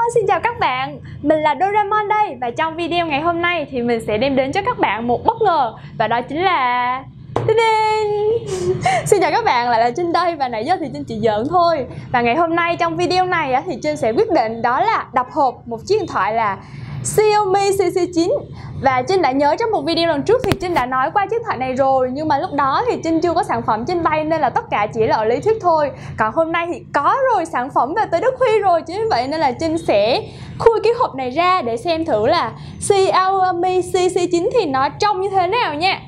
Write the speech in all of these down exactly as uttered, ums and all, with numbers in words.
Xin chào các bạn, mình là Doraemon đây. Và trong video ngày hôm nay thì mình sẽ đem đến cho các bạn một bất ngờ. Và đó chính là... Xin chào các bạn, lại là Trinh đây. Và nãy giờ thì Trinh chỉ giỡn thôi. Và ngày hôm nay trong video này thì Trinh sẽ quyết định đó là đập hộp một chiếc điện thoại là Xiaomi C C chín. Và Trinh đã nhớ trong một video lần trước thì Trinh đã nói qua chiếc điện thoại này rồi, nhưng mà lúc đó thì Trinh chưa có sản phẩm trên tay nên là tất cả chỉ là ở lý thuyết thôi. Còn hôm nay thì có rồi, sản phẩm về tới Đức Huy rồi, chính vì vậy nên là Trinh sẽ khui cái hộp này ra để xem thử là Xiaomi C C chín thì nó trông như thế nào nha.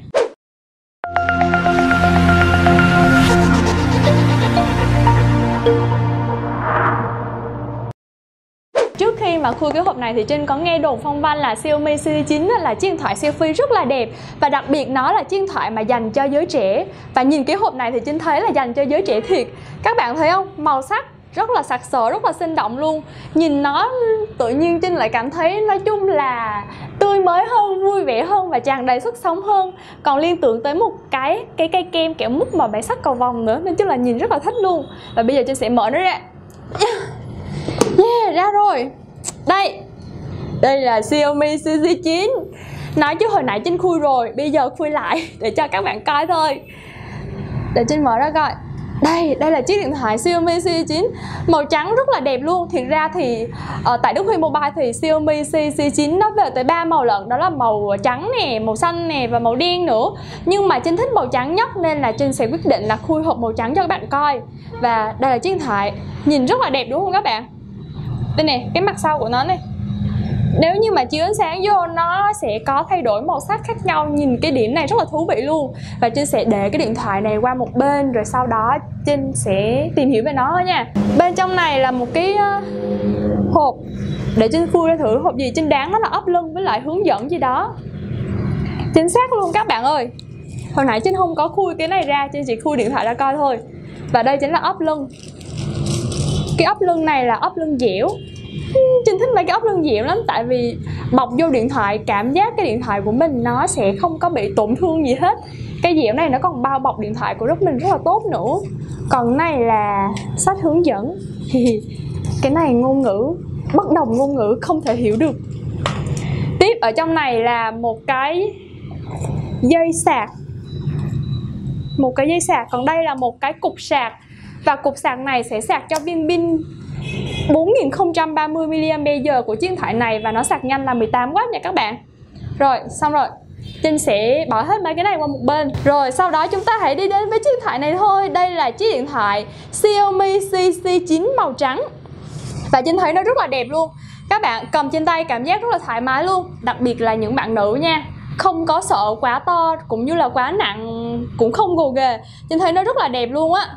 Trước khi mà khui cái hộp này thì Trinh có nghe đồn phong văn là Xiaomi C C chín là chiếc điện thoại selfie rất là đẹp. Và đặc biệt nó là chiếc điện thoại mà dành cho giới trẻ. Và nhìn cái hộp này thì Trinh thấy là dành cho giới trẻ thiệt. Các bạn thấy không? Màu sắc rất là sặc sỡ, rất là sinh động luôn. Nhìn nó tự nhiên Trinh lại cảm thấy nói chung là tươi mới hơn, vui vẻ hơn và tràn đầy sức sống hơn. Còn liên tưởng tới một cái cái cây kem kẹo mút màu bản sắc cầu vồng nữa, nên chứ là nhìn rất là thích luôn. Và bây giờ Trinh sẽ mở nó ra. Yeah, ra rồi. Đây. Đây là Xiaomi C C chín. Nói chứ hồi nãy Trinh khui rồi, bây giờ khui lại để cho các bạn coi thôi. Để Trinh mở ra coi. Đây, đây là chiếc điện thoại Xiaomi C C chín. Màu trắng rất là đẹp luôn. Thiệt ra thì uh, tại Đức Huy Mobile thì Xiaomi C C chín nó về tới ba màu lận. Đó là màu trắng nè, màu xanh nè và màu đen nữa. Nhưng mà Trinh thích màu trắng nhất nên là Trinh sẽ quyết định là khui hộp màu trắng cho các bạn coi. Và đây là chiếc điện thoại. Nhìn rất là đẹp đúng không các bạn? Đây nè, cái mặt sau của nó này. Nếu như mà chiếu ánh sáng vô nó sẽ có thay đổi màu sắc khác nhau. Nhìn cái điểm này rất là thú vị luôn. Và Trinh sẽ để cái điện thoại này qua một bên, rồi sau đó Trinh sẽ tìm hiểu về nó nha. Bên trong này là một cái uh, hộp. Để Trinh khui ra thử hộp gì. Trinh đoán nó là ốp lưng với lại hướng dẫn gì đó. Chính xác luôn các bạn ơi. Hồi nãy Trinh không có khui cái này ra, Trinh chỉ khui điện thoại ra coi thôi. Và đây chính là ốp lưng. Cái ốp lưng này là ốp lưng dẻo. Trinh thích mấy cái ốp lưng dẻo lắm. Tại vì bọc vô điện thoại cảm giác cái điện thoại của mình nó sẽ không có bị tổn thương gì hết. Cái dẻo này nó còn bao bọc điện thoại của rất mình rất là tốt nữa. Còn này là sách hướng dẫn. Cái này ngôn ngữ bất đồng ngôn ngữ không thể hiểu được. Tiếp ở trong này là một cái dây sạc. Một cái dây sạc. Còn đây là một cái cục sạc. Và cục sạc này sẽ sạc cho viên pin bốn nghìn không trăm ba mươi mi-li-am-pe-giờ của chiếc điện thoại này. Và nó sạc nhanh là mười tám oát nha các bạn. Rồi, xong rồi Trinh sẽ bỏ hết mấy cái này qua một bên. Rồi, sau đó chúng ta hãy đi đến với chiếc điện thoại này thôi. Đây là chiếc điện thoại Xiaomi C C chín màu trắng. Và Trinh thấy nó rất là đẹp luôn. Các bạn cầm trên tay cảm giác rất là thoải mái luôn. Đặc biệt là những bạn nữ nha. Không có sợ quá to cũng như là quá nặng, cũng không gồ ghề. Trinh thấy nó rất là đẹp luôn á.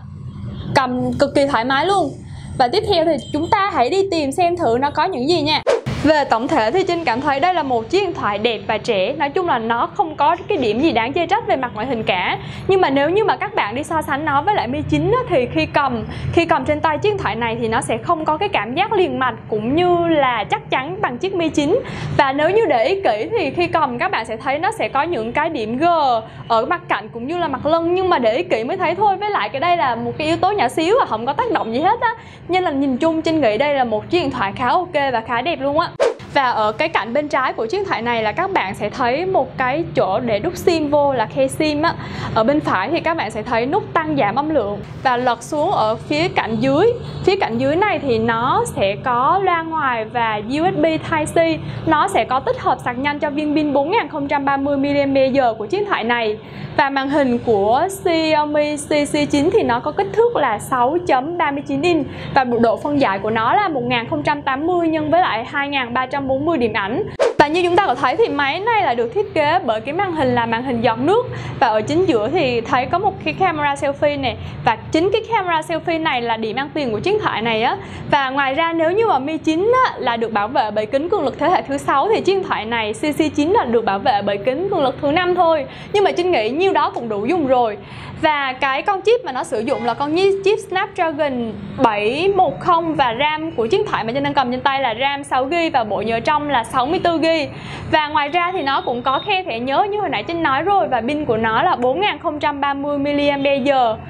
Cầm cực kỳ thoải mái luôn. Và tiếp theo thì chúng ta hãy đi tìm xem thử nó có những gì nha. Về tổng thể thì Trinh cảm thấy đây là một chiếc điện thoại đẹp và trẻ. Nói chung là nó không có cái điểm gì đáng chê trách về mặt ngoại hình cả. Nhưng mà nếu như mà các bạn đi so sánh nó với lại Mi chín á, thì khi cầm khi cầm trên tay chiếc điện thoại này thì nó sẽ không có cái cảm giác liền mạch cũng như là chắc chắn bằng chiếc Mi chín. Và nếu như để ý kỹ thì khi cầm các bạn sẽ thấy nó sẽ có những cái điểm G ở mặt cạnh cũng như là mặt lưng. Nhưng mà để ý kỹ mới thấy thôi. Với lại cái đây là một cái yếu tố nhỏ xíu và không có tác động gì hết á. Nên là nhìn chung Trinh nghĩ đây là một chiếc điện thoại khá ok và khá đẹp luôn á. Và ở cái cạnh bên trái của chiếc điện thoại này là các bạn sẽ thấy một cái chỗ để đút sim vô là khe sim á. Ở bên phải thì các bạn sẽ thấy nút tăng giảm âm lượng. Và lật xuống ở phía cạnh dưới. Phía cạnh dưới này thì nó sẽ có loa ngoài và u ét bê Type-C. Nó sẽ có tích hợp sạc nhanh cho viên pin bốn nghìn không trăm ba mươi mi-li-am-pe-giờ của chiếc điện thoại này. Và màn hình của Xiaomi C C chín thì nó có kích thước là sáu chấm ba mươi chín inch. Và độ phân giải của nó là một nghìn không trăm tám mươi nhân với lại hai nghìn ba trăm bốn mươi điểm ảnh. Và như chúng ta có thấy thì máy này là được thiết kế bởi cái màn hình là màn hình giọt nước. Và ở chính giữa thì thấy có một cái camera selfie này. Và chính cái camera selfie này là điểm ăn tiền của chiếc điện thoại này á. Và ngoài ra nếu như mà Mi chín á, là được bảo vệ bởi kính cường lực thế hệ thứ sáu thì chiếc điện thoại này C C chín là được bảo vệ bởi kính cường lực thứ năm thôi. Nhưng mà Trinh nghĩ nhiêu đó cũng đủ dùng rồi. Và cái con chip mà nó sử dụng là con chip Snapdragon bảy một không. Và RAM của chiếc điện thoại mà Trinh đang cầm trên tay là RAM sáu gi ga bai và bộ nhớ trong là sáu mươi tư gi ga bai. Và ngoài ra thì nó cũng có khe thẻ nhớ như hồi nãy Trinh nói rồi. Và pin của nó là bốn nghìn không trăm ba mươi mi-li-am-pe-giờ.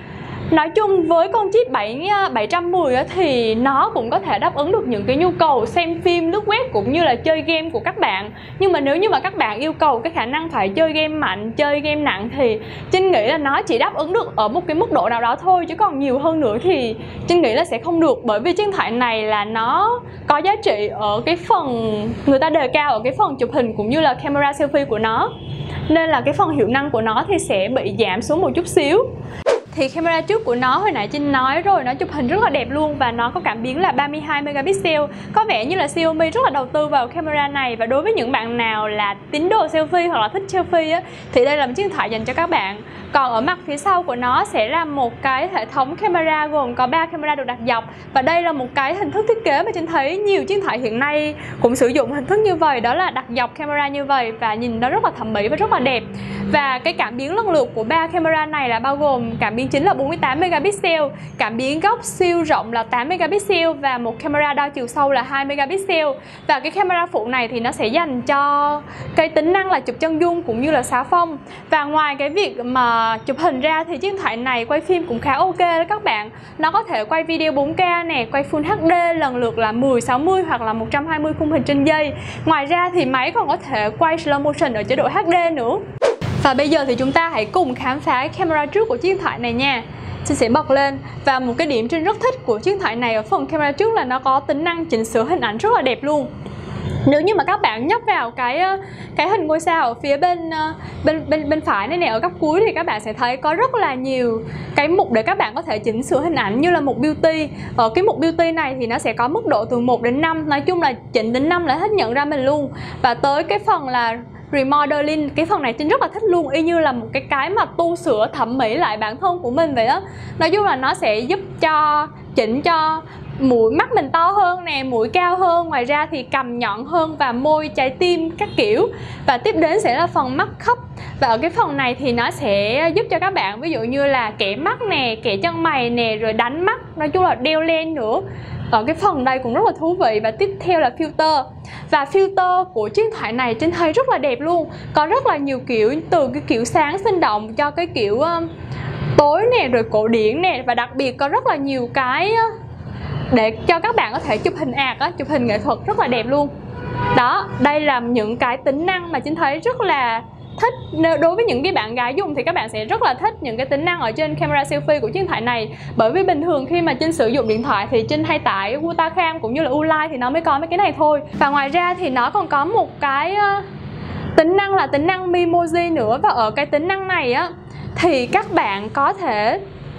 Nói chung với con chip bảy trăm mười thì nó cũng có thể đáp ứng được những cái nhu cầu xem phim, lướt web cũng như là chơi game của các bạn. Nhưng mà nếu như mà các bạn yêu cầu cái khả năng phải chơi game mạnh, chơi game nặng thì Trinh nghĩ là nó chỉ đáp ứng được ở một cái mức độ nào đó thôi, chứ còn nhiều hơn nữa thì Trinh nghĩ là sẽ không được. Bởi vì chiếc điện thoại này là nó có giá trị ở cái phần, người ta đề cao ở cái phần chụp hình cũng như là camera selfie của nó, nên là cái phần hiệu năng của nó thì sẽ bị giảm xuống một chút xíu. Thì camera trước của nó hồi nãy Trinh nói rồi, nó chụp hình rất là đẹp luôn và nó có cảm biến là ba mươi hai megapixel. Có vẻ như là Xiaomi rất là đầu tư vào camera này, và đối với những bạn nào là tín đồ selfie hoặc là thích selfie á, thì đây là một chiếc điện thoại dành cho các bạn. Còn ở mặt phía sau của nó sẽ là một cái hệ thống camera gồm có ba camera được đặt dọc, và đây là một cái hình thức thiết kế mà Trinh thấy nhiều chiếc điện thoại hiện nay cũng sử dụng hình thức như vậy, đó là đặt dọc camera như vậy, và nhìn nó rất là thẩm mỹ và rất là đẹp. Và cái cảm biến lần lượt của ba camera này là bao gồm cảm biến chính là bốn mươi tám megapixel, cảm biến góc siêu rộng là tám megapixel và một camera đo chiều sâu là hai megapixel. Và cái camera phụ này thì nó sẽ dành cho cái tính năng là chụp chân dung cũng như là xạ phông. Và ngoài cái việc mà chụp hình ra thì chiếc điện thoại này quay phim cũng khá ok đó các bạn. Nó có thể quay video bốn K nè, quay Full hát đê lần lượt là mười, sáu mươi hoặc là một trăm hai mươi khung hình trên giây. Ngoài ra thì máy còn có thể quay slow motion ở chế độ hát đê nữa. Và bây giờ thì chúng ta hãy cùng khám phá camera trước của chiếc điện thoại này nha. Trinh sẽ bật lên, và một cái điểm Trinh rất thích của chiếc điện thoại này ở phần camera trước là nó có tính năng chỉnh sửa hình ảnh rất là đẹp luôn. Nếu như mà các bạn nhấp vào cái cái hình ngôi sao ở phía bên bên bên bên phải này nè, ở góc cuối, thì các bạn sẽ thấy có rất là nhiều cái mục để các bạn có thể chỉnh sửa hình ảnh, như là mục beauty. Ở cái mục beauty này thì nó sẽ có mức độ từ một đến năm, nói chung là chỉnh đến năm là hết nhận ra mình luôn. Và tới cái phần là remodeling, cái phần này Trinh rất là thích luôn, y như là một cái cái mà tu sửa thẩm mỹ lại bản thân của mình vậy đó. Nói chung là nó sẽ giúp cho chỉnh cho mũi mắt mình to hơn nè, mũi cao hơn, ngoài ra thì cằm nhọn hơn và môi trái tim các kiểu. Và tiếp đến sẽ là phần mắt khớp, và ở cái phần này thì nó sẽ giúp cho các bạn ví dụ như là kẻ mắt nè, kẻ chân mày nè, rồi đánh mắt, nói chung là đeo len nữa. Ở cái phần đây cũng rất là thú vị. Và tiếp theo là filter. Và filter của chiếc điện thoại này Trinh thấy rất là đẹp luôn. Có rất là nhiều kiểu, từ cái kiểu sáng sinh động cho cái kiểu uh, tối nè, rồi cổ điển nè. Và đặc biệt có rất là nhiều cái uh, để cho các bạn có thể chụp hình art á, chụp hình nghệ thuật rất là đẹp luôn. Đó, đây là những cái tính năng mà Trinh thấy rất là thích. Đối với những cái bạn gái dùng thì các bạn sẽ rất là thích những cái tính năng ở trên camera selfie của chiếc điện thoại này. Bởi vì bình thường khi mà Trinh sử dụng điện thoại thì Trinh hay tải Wutacam cũng như là Ulight thì nó mới có mấy cái này thôi. Và ngoài ra thì nó còn có một cái uh, tính năng là tính năng Memoji nữa. Và ở cái tính năng này á thì các bạn có thể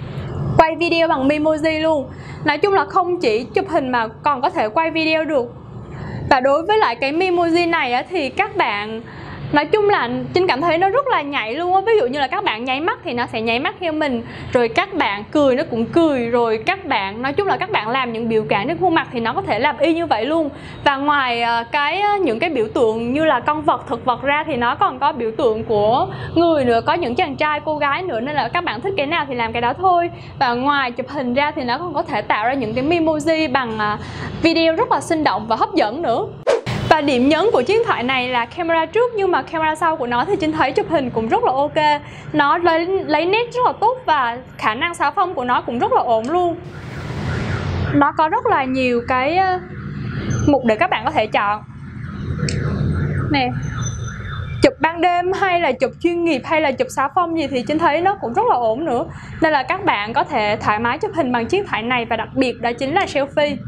quay video bằng Memoji luôn. Nói chung là không chỉ chụp hình mà còn có thể quay video được. Và đối với lại cái Memoji này á thì các bạn, nói chung là Trinh cảm thấy nó rất là nhạy luôn á. Ví dụ như là các bạn nháy mắt thì nó sẽ nháy mắt theo mình, rồi các bạn cười nó cũng cười, rồi các bạn, nói chung là các bạn làm những biểu cảm trên khuôn mặt thì nó có thể làm y như vậy luôn. Và ngoài cái những cái biểu tượng như là con vật, thực vật ra thì nó còn có biểu tượng của người nữa, có những chàng trai, cô gái nữa, nên là các bạn thích cái nào thì làm cái đó thôi. Và ngoài chụp hình ra thì nó còn có thể tạo ra những cái Memoji bằng video rất là sinh động và hấp dẫn nữa. Và điểm nhấn của chiếc điện thoại này là camera trước, nhưng mà camera sau của nó thì Trinh thấy chụp hình cũng rất là ok. Nó lấy, lấy nét rất là tốt và khả năng xạ phông của nó cũng rất là ổn luôn. Nó có rất là nhiều cái mục để các bạn có thể chọn nè, chụp ban đêm hay là chụp chuyên nghiệp hay là chụp xạ phông gì thì Trinh thấy nó cũng rất là ổn nữa. Nên là các bạn có thể thoải mái chụp hình bằng chiếc điện thoại này, và đặc biệt đó chính là selfie.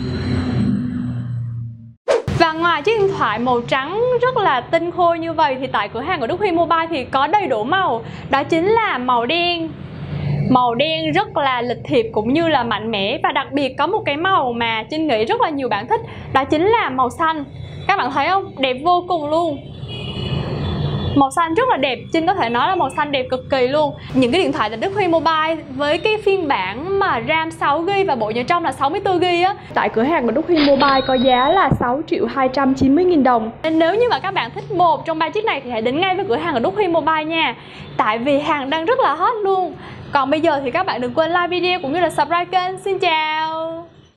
Và ngoài chiếc điện thoại màu trắng rất là tinh khôi như vậy thì tại cửa hàng của Đức Huy Mobile thì có đầy đủ màu. Đó chính là màu đen. Màu đen rất là lịch thiệp cũng như là mạnh mẽ. Và đặc biệt có một cái màu mà Trinh nghĩ rất là nhiều bạn thích, đó chính là màu xanh. Các bạn thấy không? Đẹp vô cùng luôn. Màu xanh rất là đẹp, Trinh có thể nói là màu xanh đẹp cực kỳ luôn. Những cái điện thoại tại Đức Huy Mobile với cái phiên bản mà RAM sáu gi ga bai và bộ nhớ trong là sáu mươi tư gi ga bai á, tại cửa hàng của Đức Huy Mobile có giá là sáu triệu hai trăm chín mươi nghìn đồng. Nên nếu như mà các bạn thích một trong ba chiếc này thì hãy đến ngay với cửa hàng của Đức Huy Mobile nha. Tại vì hàng đang rất là hot luôn. Còn bây giờ thì các bạn đừng quên like video cũng như là subscribe kênh. Xin chào.